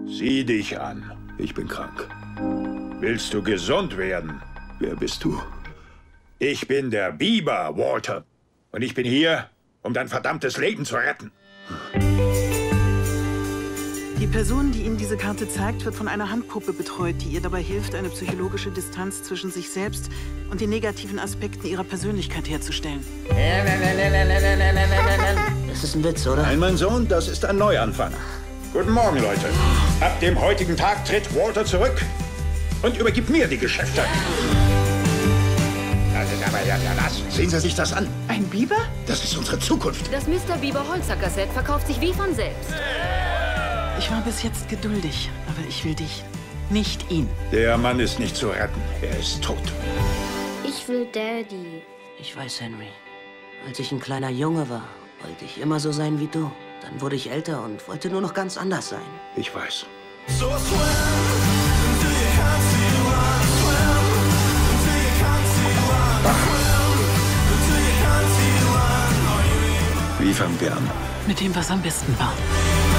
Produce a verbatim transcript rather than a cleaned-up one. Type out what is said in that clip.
Sieh dich an. Ich bin krank. Willst du gesund werden? Wer bist du? Ich bin der Biber, Walter. Und ich bin hier, um dein verdammtes Leben zu retten. Die Person, die Ihnen diese Karte zeigt, wird von einer Handpuppe betreut, die ihr dabei hilft, eine psychologische Distanz zwischen sich selbst und den negativen Aspekten ihrer Persönlichkeit herzustellen. Das ist ein Witz, oder? Nein, mein Sohn, das ist ein Neuanfang. Guten Morgen, Leute. Ab dem heutigen Tag tritt Walter zurück und übergibt mir die Geschäfte. Das ist aber ja der Lass. Sehen Sie sich das an. Ein Biber? Das ist unsere Zukunft. Das Mister Biber Holzhacker-Set verkauft sich wie von selbst. Ich war bis jetzt geduldig, aber ich will dich, nicht ihn. Der Mann ist nicht zu retten. Er ist tot. Ich will Daddy. Ich weiß, Henry. Als ich ein kleiner Junge war, wollte ich immer so sein wie du. Dann wurde ich älter und wollte nur noch ganz anders sein. Ich weiß. Wie fangen wir an? Mit dem, was am besten war.